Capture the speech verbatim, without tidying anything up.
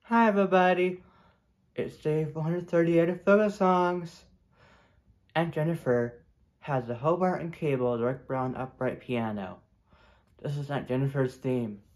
Hi everybody, it's day one hundred thirty-eight of Focus Songs, and Jennifer has the Hobart and Cable Rick Brown upright piano. This is not Jennifer's theme.